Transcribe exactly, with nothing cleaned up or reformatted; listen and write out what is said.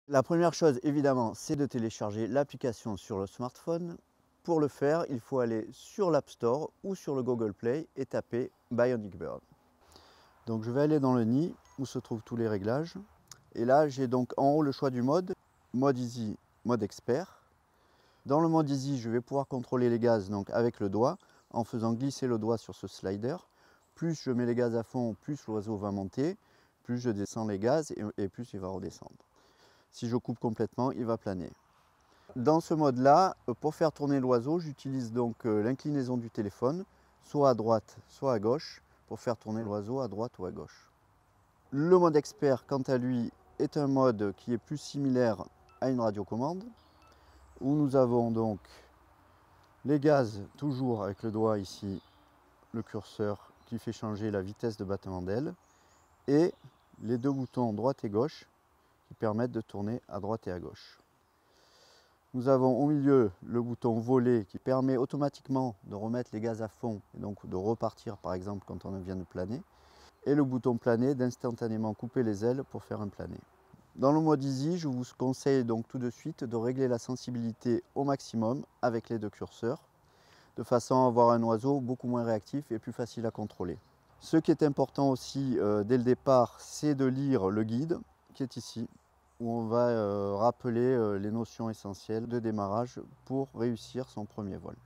La première chose, évidemment, c'est de télécharger l'application sur le smartphone. Pour le faire, il faut aller sur l'App Store ou sur le Google Play et taper Bionic Bird. Donc je vais aller dans le nid où se trouvent tous les réglages. Et là, j'ai donc en haut le choix du mode, mode Easy, mode Expert. Dans le mode Easy, je vais pouvoir contrôler les gaz donc avec le doigt en faisant glisser le doigt sur ce slider. Plus je mets les gaz à fond, plus l'oiseau va monter, plus je descends les gaz et, et plus il va redescendre. Si je coupe complètement, il va planer. Dans ce mode-là, pour faire tourner l'oiseau, j'utilise donc l'inclinaison du téléphone, soit à droite, soit à gauche, pour faire tourner l'oiseau à droite ou à gauche. Le mode expert, quant à lui, est un mode qui est plus similaire à une radiocommande, où nous avons donc les gaz, toujours avec le doigt ici, le curseur qui fait changer la vitesse de battement d'aile, et les deux boutons droite et gauche qui permettent de tourner à droite et à gauche. Nous avons au milieu le bouton voler qui permet automatiquement de remettre les gaz à fond et donc de repartir par exemple quand on vient de planer. Et le bouton planer d'instantanément couper les ailes pour faire un planer. Dans le mode Easy, je vous conseille donc tout de suite de régler la sensibilité au maximum avec les deux curseurs, de façon à avoir un oiseau beaucoup moins réactif et plus facile à contrôler. Ce qui est important aussi euh, dès le départ, c'est de lire le guide qui est ici, où on va euh, rappeler euh, les notions essentielles de démarrage pour réussir son premier vol.